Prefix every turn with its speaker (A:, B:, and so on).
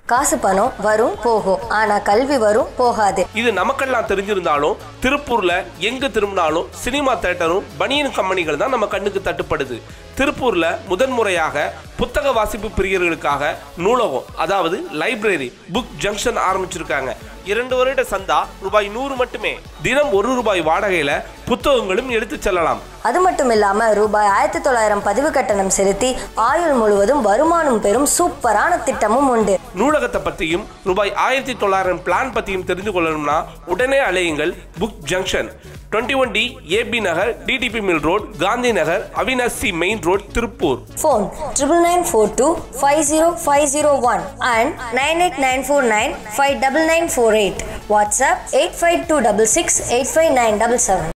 A: காசு பணம் வரும் போகும், ஆனா கல்வி வரும் போகாது.
B: இது நமக்கெல்லாம் தெரிஞ்சிருந்தாலும் திருப்பூர்ல எங்க திரும்பினாலும் சினிமா தியேட்டரும் பனியன் கம்பெனிகள் தான் நம்ம கண்ணுக்கு தட்டுப்படுது. திருப்பூர்ல முதன்முறையாக புத்தக வாசிப்பு பிரியர்களுக்காக நூலகம், அதாவது லைப்ரரி, புக் ஜங்ஷன் ஆரம்பிச்சிருக்காங்க. 2 வருட சந்தா ரூபாய் 100 மட்டுமே. தினம் ₹1 வாடகையில புத்தகங்களும் எடுத்து செல்லலாம்.
A: அது மட்டும் இல்லாம ரூபாய் 1900 பதிவு கட்டணம் செலுத்தி ஆயுள் முழுவதும் வருமானம் பெறும் சூப்பரான திட்டமும் உண்டு.
B: நூலகத்தை பத்தியும் ரூபாய் 1900 பிளான் பத்தியும் தெரிந்து கொள்ளணும்னா உடனே அலையுங்கள். Book junction 21D AB Nagar, DDP mill road, Gandhi Nagar, Avinashi main road, Tiruppur.
A: Phone 9994250501 and 98949599948. WhatsApp 85266 85977.